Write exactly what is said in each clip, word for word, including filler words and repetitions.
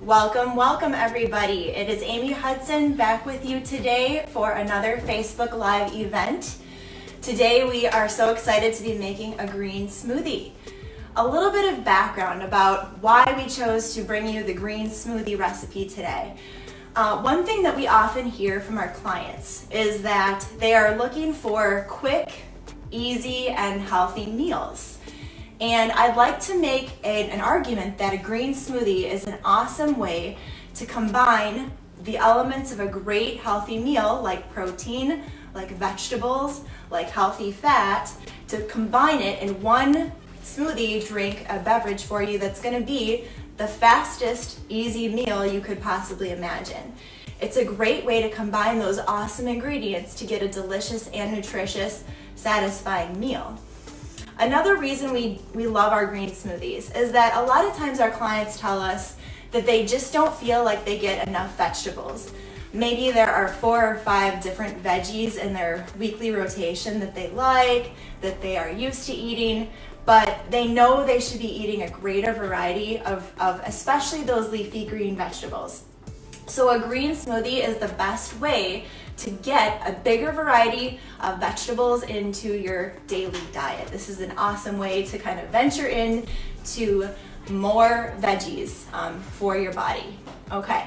Welcome, welcome everybody. It is Amy Hudson back with you today for another Facebook Live event. Today we are so excited to be making a green smoothie. A little bit of background about why we chose to bring you the green smoothie recipe today. Uh, one thing that we often hear from our clients is that they are looking for quick, easy, and healthy meals. And I'd like to make a, an argument that a green smoothie is an awesome way to combine the elements of a great healthy meal like protein, like vegetables, like healthy fat, to combine it in one smoothie drink, a beverage for you that's going to be the fastest, easy meal you could possibly imagine. It's a great way to combine those awesome ingredients to get a delicious and nutritious, satisfying meal. Another reason we, we love our green smoothies is that a lot of times our clients tell us that they just don't feel like they get enough vegetables. Maybe there are four or five different veggies in their weekly rotation that they like, that they are used to eating, but they know they should be eating a greater variety of, of especially those leafy green vegetables. So a green smoothie is the best way to get a bigger variety of vegetables into your daily diet. This is an awesome way to kind of venture in to more veggies um, for your body. Okay,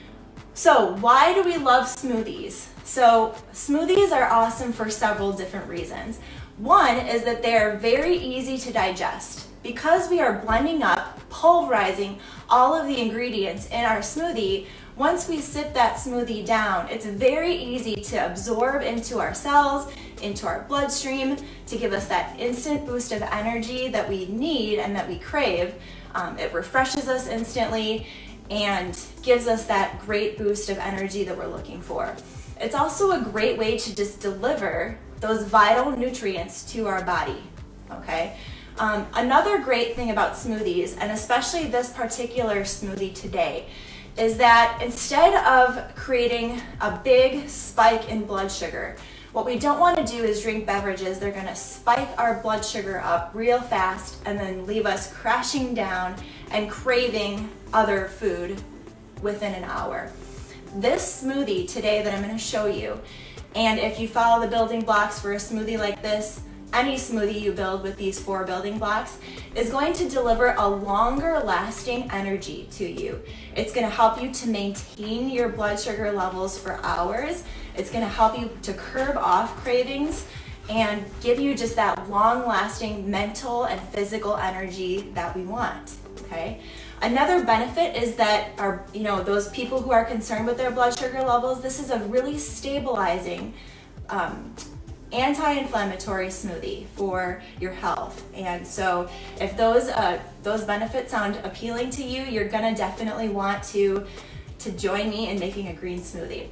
so why do we love smoothies? So smoothies are awesome for several different reasons. One is that they are very easy to digest. Because we are blending up, pulverizing all of the ingredients in our smoothie, once we sip that smoothie down, it's very easy to absorb into our cells, into our bloodstream, to give us that instant boost of energy that we need and that we crave. Um, it refreshes us instantly and gives us that great boost of energy that we're looking for. It's also a great way to just deliver those vital nutrients to our body, okay? Um, another great thing about smoothies, and especially this particular smoothie today, is that instead of creating a big spike in blood sugar, what we don't want to do is drink beverages. They're going to spike our blood sugar up real fast and then leave us crashing down and craving other food within an hour. This smoothie today that I'm going to show you, and if you follow the building blocks for a smoothie like this, any smoothie you build with these four building blocks is going to deliver a longer lasting energy to you. It's going to help you to maintain your blood sugar levels for hours. It's going to help you to curb off cravings and give you just that long lasting mental and physical energy that we want, okay? Another benefit is that our, you know, those people who are concerned with their blood sugar levels, this is a really stabilizing um, anti-inflammatory smoothie for your health. And so if those uh, those benefits sound appealing to you, you're gonna definitely want to to join me in making a green smoothie.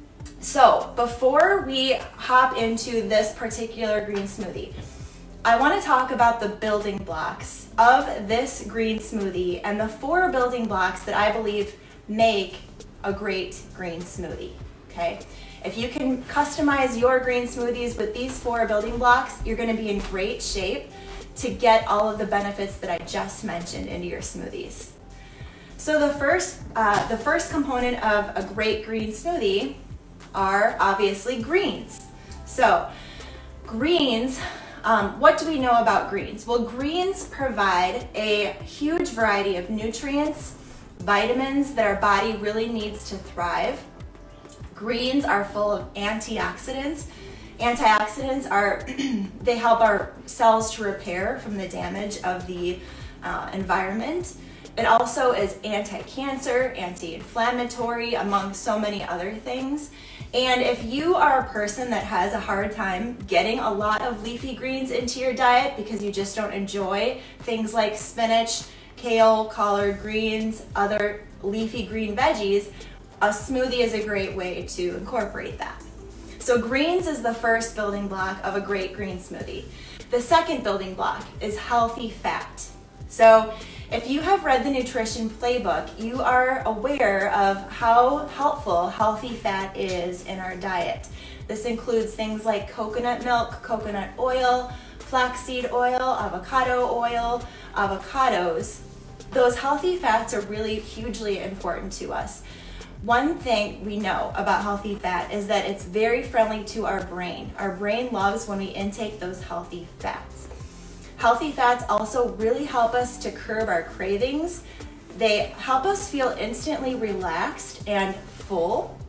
So before we hop into this particular green smoothie, I want to talk about the building blocks of this green smoothie and the four building blocks that I believe make a great green smoothie, okay? If you can customize your green smoothies with these four building blocks, you're going to be in great shape to get all of the benefits that I just mentioned into your smoothies. So the first, uh, the first component of a great green smoothie are obviously greens. So greens, um, what do we know about greens? Well, greens provide a huge variety of nutrients, vitamins that our body really needs to thrive. Greens are full of antioxidants. Antioxidants are, they help our cells to repair from the damage of the uh, environment. It also is anti-cancer, anti-inflammatory, among so many other things. And if you are a person that has a hard time getting a lot of leafy greens into your diet because you just don't enjoy things like spinach, kale, collard greens, other leafy green veggies, a smoothie is a great way to incorporate that. So greens is the first building block of a great green smoothie. The second building block is healthy fat. So if you have read the nutrition playbook, you are aware of how helpful healthy fat is in our diet. This includes things like coconut milk, coconut oil, flaxseed oil, avocado oil, avocados, those healthy fats are really hugely important to us. One thing we know about healthy fat is that it's very friendly to our brain. Our brain loves when we intake those healthy fats. Healthy fats also really help us to curb our cravings. They help us feel instantly relaxed and full.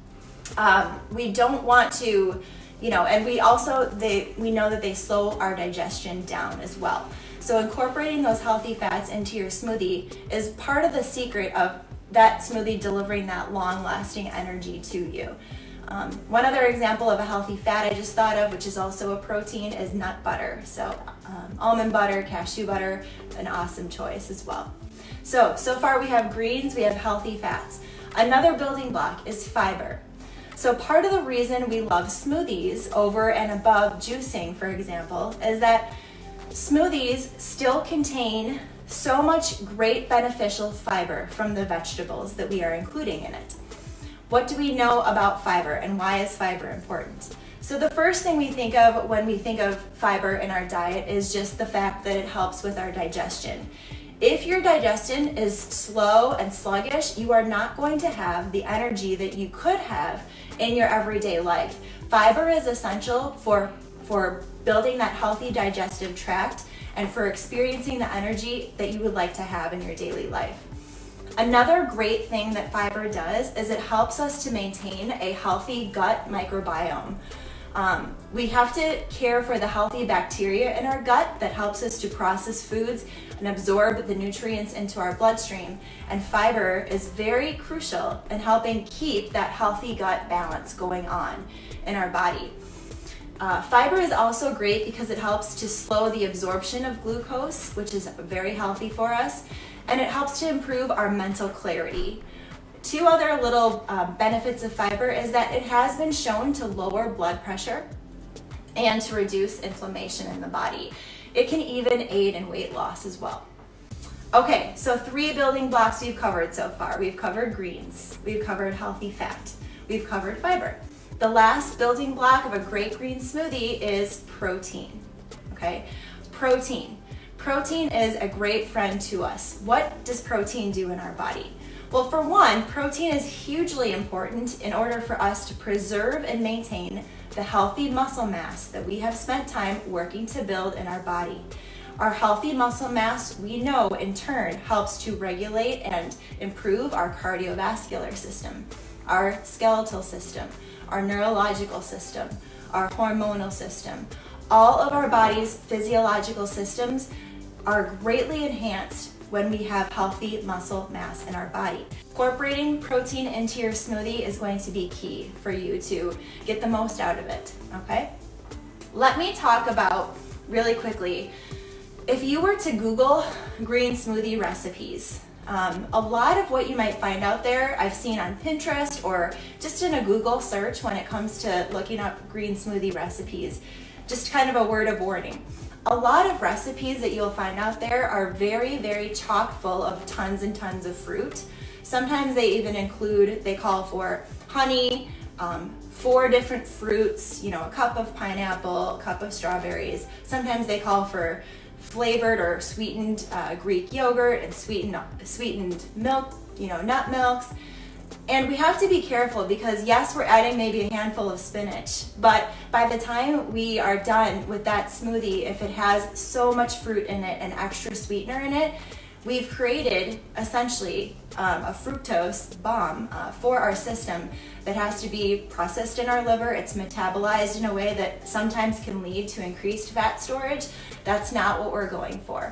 Um, we don't want to, you know, and we also, they, we know that they slow our digestion down as well. So incorporating those healthy fats into your smoothie is part of the secret of that smoothie delivering that long-lasting energy to you. Um, one other example of a healthy fat I just thought of, which is also a protein, is nut butter. So um, almond butter, cashew butter, an awesome choice as well. So, so far we have greens, we have healthy fats. Another building block is fiber. So part of the reason we love smoothies over and above juicing, for example, is that smoothies still contain so much great beneficial fiber from the vegetables that we are including in it. What do we know about fiber and why is fiber important? So the first thing we think of when we think of fiber in our diet is just the fact that it helps with our digestion. If your digestion is slow and sluggish, you are not going to have the energy that you could have in your everyday life. Fiber is essential for, for building that healthy digestive tract and for experiencing the energy that you would like to have in your daily life. Another great thing that fiber does is it helps us to maintain a healthy gut microbiome. Um, we have to care for the healthy bacteria in our gut that helps us to process foods and absorb the nutrients into our bloodstream. And fiber is very crucial in helping keep that healthy gut balance going on in our body. Uh, fiber is also great because it helps to slow the absorption of glucose, which is very healthy for us, and it helps to improve our mental clarity. Two other little uh, benefits of fiber is that it has been shown to lower blood pressure and to reduce inflammation in the body. It can even aid in weight loss as well. Okay, so three building blocks we've covered so far. We've covered greens, we've covered healthy fat, we've covered fiber. The last building block of a great green smoothie is protein, okay? Protein. Protein is a great friend to us. What does protein do in our body? Well, for one, protein is hugely important in order for us to preserve and maintain the healthy muscle mass that we have spent time working to build in our body. Our healthy muscle mass, we know in turn, helps to regulate and improve our cardiovascular system, our skeletal system, our neurological system, our hormonal system. All of our body's physiological systems are greatly enhanced when we have healthy muscle mass in our body. Incorporating protein into your smoothie is going to be key for you to get the most out of it, okay? Let me talk about, really quickly, if you were to Google green smoothie recipes, um, a lot of what you might find out there I've seen on Pinterest or just in a Google search when it comes to looking up green smoothie recipes. Just kind of a word of warning. A lot of recipes that you'll find out there are very, very chock full of tons and tons of fruit. Sometimes they even include, they call for honey, um, four different fruits, you know, a cup of pineapple, a cup of strawberries. Sometimes they call for flavored or sweetened uh, Greek yogurt and sweetened, sweetened milk, you know, nut milks. And we have to be careful because yes, we're adding maybe a handful of spinach, but by the time we are done with that smoothie, if it has so much fruit in it and extra sweetener in it, we've created essentially um, a fructose bomb uh, for our system that has to be processed in our liver. It's metabolized in a way that sometimes can lead to increased fat storage. That's not what we're going for.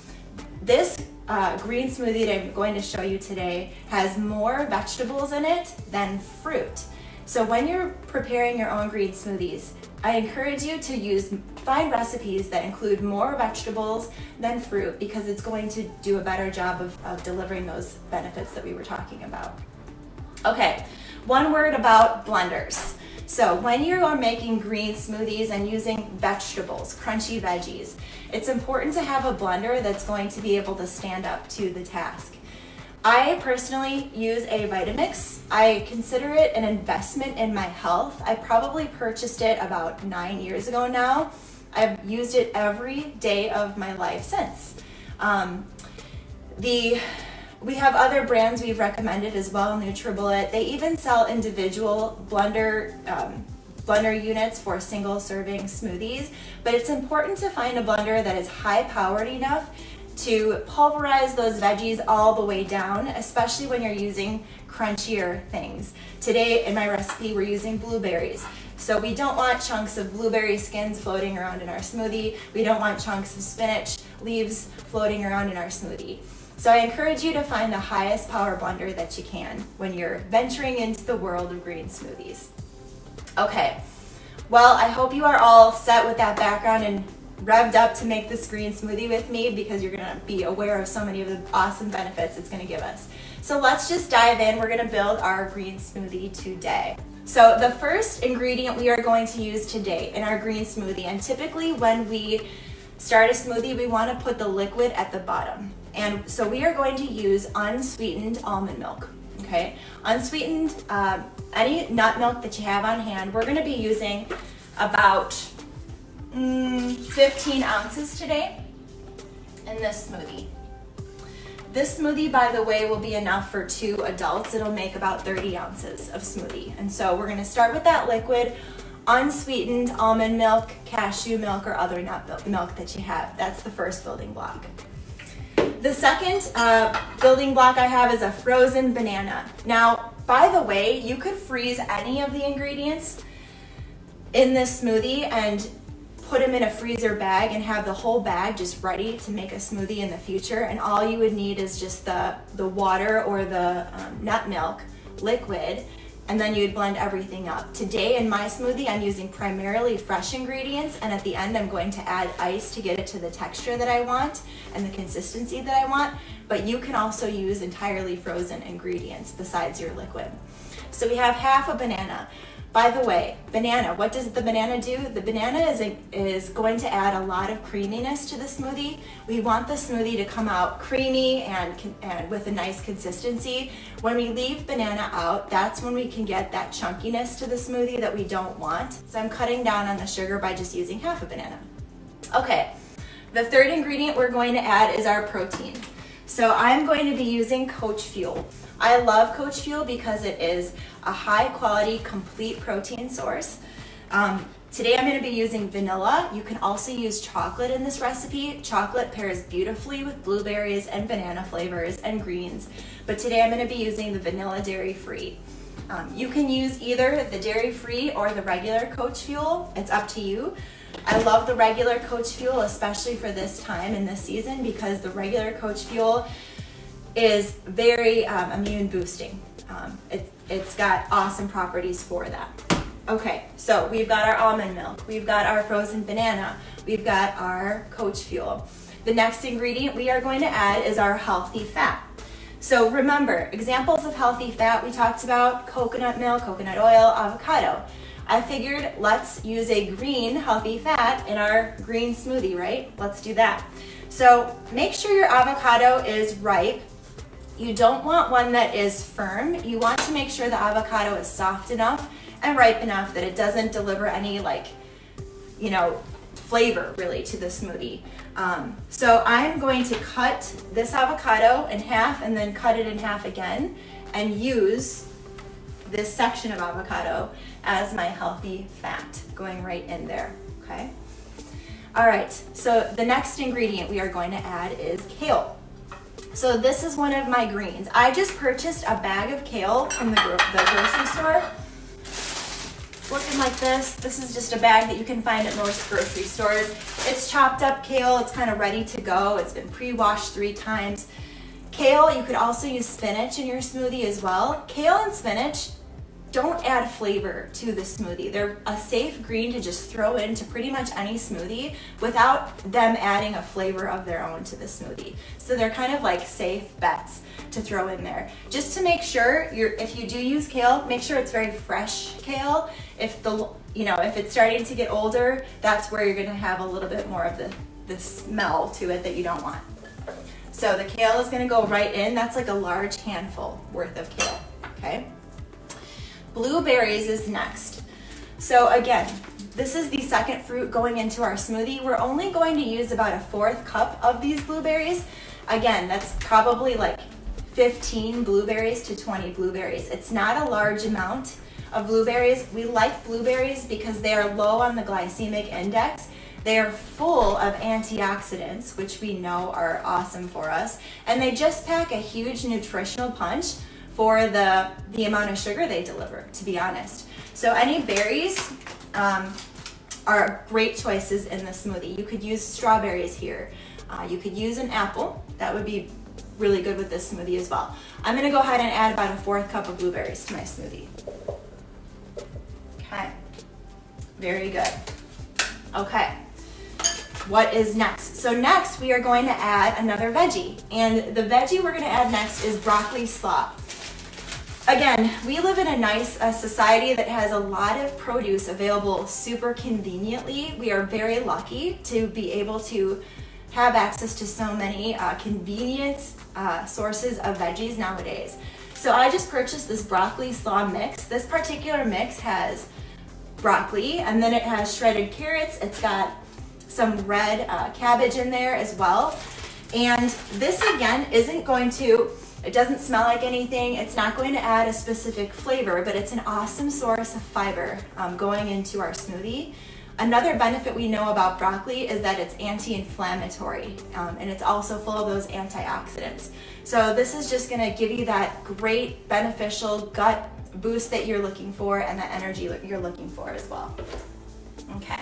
This uh, green smoothie that I'm going to show you today has more vegetables in it than fruit. So when you're preparing your own green smoothies, I encourage you to use, find recipes that include more vegetables than fruit because it's going to do a better job of, of delivering those benefits that we were talking about. Okay, one word about blenders. So when you are making green smoothies and using vegetables, crunchy veggies, it's important to have a blender that's going to be able to stand up to the task. I personally use a Vitamix. I consider it an investment in my health. I probably purchased it about nine years ago now. I've used it every day of my life since. Um, the we have other brands we've recommended as well, NutriBullet. They even sell individual blender um, blender units for single serving smoothies, but it's important to find a blender that is high powered enough to pulverize those veggies all the way down, especially when you're using crunchier things. Today in my recipe, we're using blueberries. So we don't want chunks of blueberry skins floating around in our smoothie. We don't want chunks of spinach leaves floating around in our smoothie. So I encourage you to find the highest power blender that you can when you're venturing into the world of green smoothies. Okay, well, I hope you are all set with that background and revved up to make this green smoothie with me, because you're gonna be aware of so many of the awesome benefits it's gonna give us. So let's just dive in. We're gonna build our green smoothie today. So the first ingredient we are going to use today in our green smoothie, and typically when we start a smoothie, we wanna put the liquid at the bottom. And so we are going to use unsweetened almond milk, okay? Unsweetened, um, any nut milk that you have on hand. We're gonna be using about mm, fifteen ounces today in this smoothie. This smoothie, by the way, will be enough for two adults. It'll make about thirty ounces of smoothie. And so we're gonna start with that liquid, unsweetened almond milk, cashew milk, or other nut milk that you have. That's the first building block. The second uh, building block I have is a frozen banana. Now, by the way, you could freeze any of the ingredients in this smoothie and put them in a freezer bag and have the whole bag just ready to make a smoothie in the future. And all you would need is just the, the water or the um, nut milk liquid, and then you'd blend everything up. Today in my smoothie, I'm using primarily fresh ingredients, and at the end I'm going to add ice to get it to the texture that I want and the consistency that I want, but you can also use entirely frozen ingredients besides your liquid. So we have half a banana. By the way, banana, what does the banana do? The banana is, a, is going to add a lot of creaminess to the smoothie. We want the smoothie to come out creamy and, and with a nice consistency. When we leave banana out, that's when we can get that chunkiness to the smoothie that we don't want. So I'm cutting down on the sugar by just using half a banana. Okay, the third ingredient we're going to add is our protein. So I'm going to be using Coach Fuel. I love Coach Fuel because it is a high quality, complete protein source. Um, today I'm going to be using vanilla. You can also use chocolate in this recipe. Chocolate pairs beautifully with blueberries and banana flavors and greens. But today I'm going to be using the vanilla dairy-free. Um, you can use either the dairy-free or the regular Coach Fuel. It's up to you. I love the regular Coach Fuel, especially for this time in this season, because the regular Coach Fuel is very um, immune boosting. Um, it, it's got awesome properties for that. Okay, so we've got our almond milk, we've got our frozen banana, we've got our Coach Fuel. The next ingredient we are going to add is our healthy fat. So remember, examples of healthy fat we talked about: coconut milk, coconut oil, avocado. I figured let's use a green healthy fat in our green smoothie, right? Let's do that. So make sure your avocado is ripe. You don't want one that is firm. You want to make sure the avocado is soft enough and ripe enough that it doesn't deliver any, like, you know, flavor really to the smoothie. Um, so I'm going to cut this avocado in half and then cut it in half again and use this section of avocado as my healthy fat going right in there, okay? All right, so the next ingredient we are going to add is kale. So this is one of my greens. I just purchased a bag of kale from the, gro the grocery store. It's looking like this. This is just a bag that you can find at most grocery stores. It's chopped up kale. It's kind of ready to go. It's been pre-washed three times. Kale, you could also use spinach in your smoothie as well. Kale and spinach don't add flavor to the smoothie. They're a safe green to just throw into pretty much any smoothie without them adding a flavor of their own to the smoothie. So they're kind of like safe bets to throw in there. Just to make sure, you're, if you do use kale, make sure it's very fresh kale. If the, you know, if it's starting to get older, that's where you're gonna have a little bit more of the, the smell to it that you don't want. So the kale is gonna go right in. That's like a large handful worth of kale, okay? Blueberries is next. So again, this is the second fruit going into our smoothie. We're only going to use about a fourth cup of these blueberries. Again, that's probably like fifteen blueberries to twenty blueberries. It's not a large amount of blueberries. We like blueberries because they are low on the glycemic index. They are full of antioxidants, which we know are awesome for us. And they just pack a huge nutritional punch for the, the amount of sugar they deliver, to be honest. So any berries um, are great choices in the smoothie. You could use strawberries here. Uh, you could use an apple. That would be really good with this smoothie as well. I'm gonna go ahead and add about a fourth cup of blueberries to my smoothie. Okay, very good. Okay, what is next? So next we are going to add another veggie. And the veggie we're gonna add next is broccoli slaw. Again, we live in a nice uh, society that has a lot of produce available super conveniently. We are very lucky to be able to have access to so many uh, convenient uh, sources of veggies nowadays. So I just purchased this broccoli slaw mix. This particular mix has broccoli, and then it has shredded carrots. It's got some red uh, cabbage in there as well. And this again isn't going to, it doesn't smell like anything. It's not going to add a specific flavor, but it's an awesome source of fiber um, going into our smoothie. Another benefit we know about broccoli is that it's anti-inflammatory, um, and it's also full of those antioxidants. So this is just gonna give you that great beneficial gut boost that you're looking for and the energy that you're looking for as well. Okay,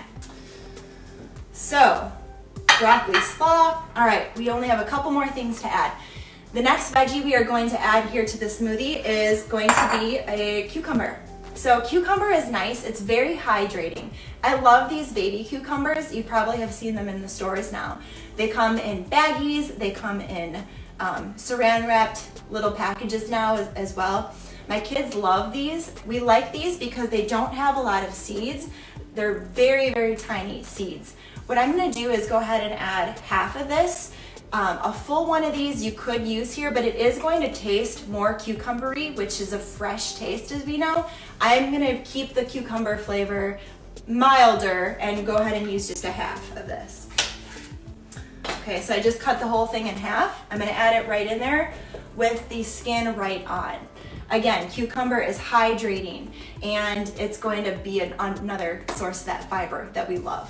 so broccoli slaw. All right, we only have a couple more things to add. The next veggie we are going to add here to the smoothie is going to be a cucumber. So cucumber is nice, it's very hydrating. I love these baby cucumbers. You probably have seen them in the stores now. They come in baggies, they come in um, saran wrapped little packages now as, as well. My kids love these. We like these because they don't have a lot of seeds. They're very, very tiny seeds. What I'm gonna do is go ahead and add half of this. Um, a full one of these you could use here, but it is going to taste more cucumbery, which is a fresh taste as we know. I'm gonna keep the cucumber flavor milder and go ahead and use just a half of this. Okay, so I just cut the whole thing in half. I'm gonna add it right in there with the skin right on. Again, cucumber is hydrating and it's going to be an, another source of that fiber that we love.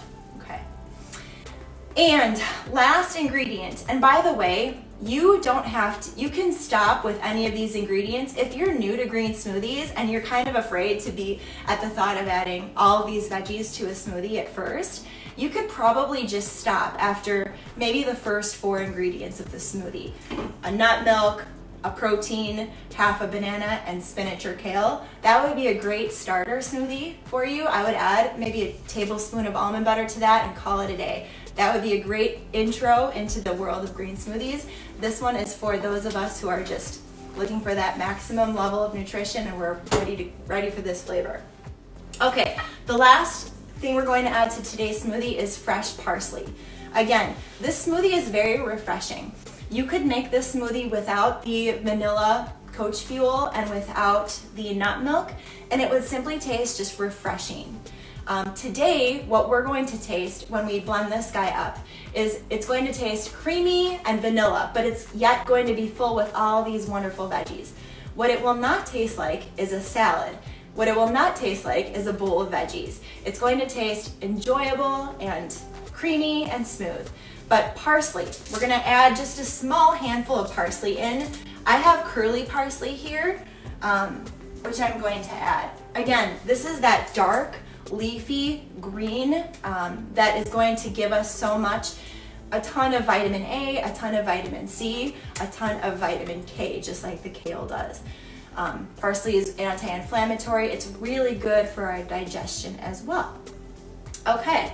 And last ingredient, and by the way, you don't have to, you can stop with any of these ingredients. If you're new to green smoothies and you're kind of afraid to be at the thought of adding all of these veggies to a smoothie at first, you could probably just stop after maybe the first four ingredients of the smoothie. A nut milk, a protein, half a banana, and spinach or kale. That would be a great starter smoothie for you. I would add maybe a tablespoon of almond butter to that and call it a day. That would be a great intro into the world of green smoothies. This one is for those of us who are just looking for that maximum level of nutrition and we're ready to ready for this flavor. Okay, the last thing we're going to add to today's smoothie is fresh parsley. Again, this smoothie is very refreshing. You could make this smoothie without the vanilla coach fuel and without the nut milk, and it would simply taste just refreshing. Um, today, what we're going to taste when we blend this guy up is it's going to taste creamy and vanilla, but it's yet going to be full with all these wonderful veggies. What it will not taste like is a salad. What it will not taste like is a bowl of veggies. It's going to taste enjoyable and creamy and smooth. But parsley, we're gonna add just a small handful of parsley in. I have curly parsley here, um, which I'm going to add. Again, this is that dark, leafy green um, that is going to give us so much, a ton of vitamin A, a ton of vitamin C, a ton of vitamin K, just like the kale does. Um, parsley is anti-inflammatory. It's really good for our digestion as well. Okay,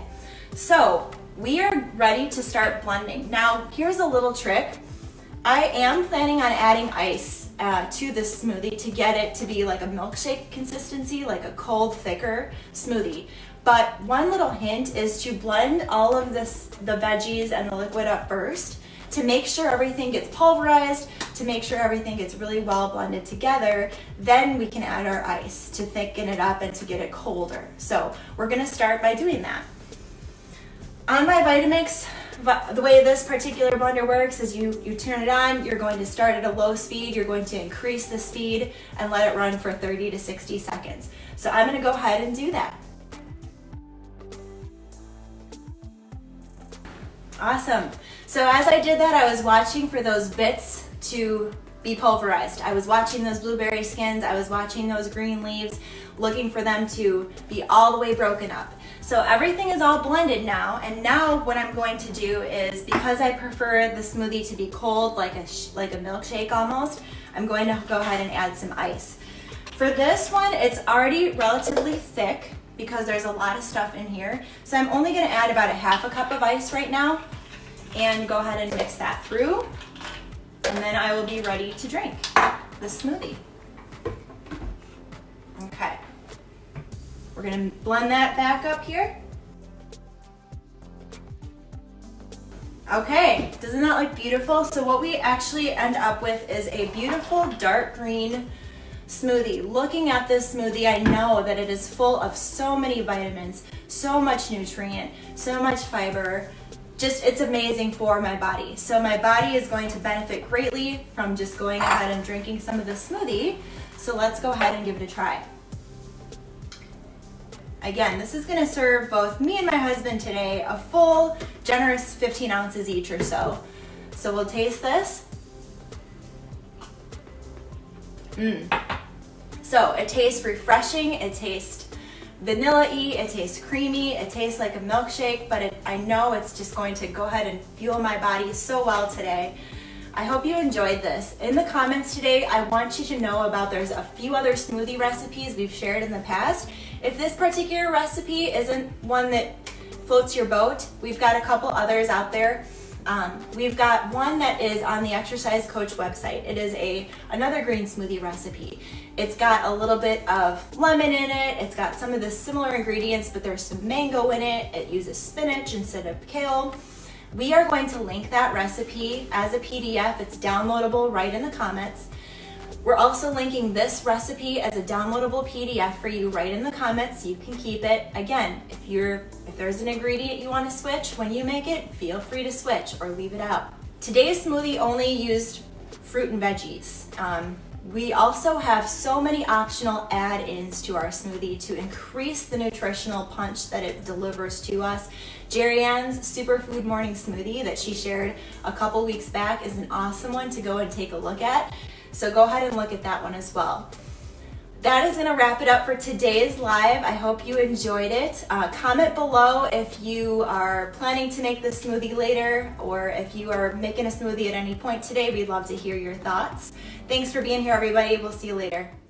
so we are ready to start blending. Now, here's a little trick. I am planning on adding ice uh, to this smoothie to get it to be like a milkshake consistency, like a cold, thicker smoothie. But one little hint is to blend all of this, the veggies and the liquid up first to make sure everything gets pulverized, to make sure everything gets really well blended together. Then we can add our ice to thicken it up and to get it colder. So we're gonna start by doing that. On my Vitamix But the way this particular blender works is you, you turn it on, you're going to start at a low speed, you're going to increase the speed and let it run for thirty to sixty seconds. So I'm gonna go ahead and do that. Awesome. So as I did that, I was watching for those bits to be pulverized. I was watching those blueberry skins, I was watching those green leaves, looking for them to be all the way broken up. So everything is all blended now, and now what I'm going to do is, because I prefer the smoothie to be cold, like a, like a milkshake almost, I'm going to go ahead and add some ice. For this one, it's already relatively thick because there's a lot of stuff in here. So I'm only gonna add about a half a cup of ice right now and go ahead and mix that through. And then I will be ready to drink the smoothie. Okay. We're gonna blend that back up here. Okay, doesn't that look beautiful? So what we actually end up with is a beautiful dark green smoothie. Looking at this smoothie, I know that it is full of so many vitamins, so much nutrient, so much fiber. Just, it's amazing for my body. So my body is going to benefit greatly from just going ahead and drinking some of this smoothie. So let's go ahead and give it a try. Again, this is gonna serve both me and my husband today a full, generous fifteen ounces each or so. So we'll taste this. Mmm. So it tastes refreshing, it tastes vanilla-y, it tastes creamy, it tastes like a milkshake, but it, I know it's just going to go ahead and fuel my body so well today. I hope you enjoyed this. In the comments today, I want you to know about there's a few other smoothie recipes we've shared in the past. If this particular recipe isn't one that floats your boat, we've got a couple others out there. Um, we've got one that is on the Exercise Coach website. It is a another green smoothie recipe. It's got a little bit of lemon in it. It's got some of the similar ingredients, but there's some mango in it. It uses spinach instead of kale. We are going to link that recipe as a P D F. It's downloadable right in the comments. We're also linking this recipe as a downloadable P D F for you right in the comments, so you can keep it. Again, if you're if there's an ingredient you want to switch when you make it, feel free to switch or leave it out. Today's smoothie only used fruit and veggies. Um, we also have so many optional add-ins to our smoothie to increase the nutritional punch that it delivers to us. Jerry Ann's Superfood Morning Smoothie that she shared a couple weeks back is an awesome one to go and take a look at. So go ahead and look at that one as well. That is gonna wrap it up for today's live. I hope you enjoyed it. Uh, comment below if you are planning to make this smoothie later, or if you are making a smoothie at any point today. We'd love to hear your thoughts. Thanks for being here, everybody. We'll see you later.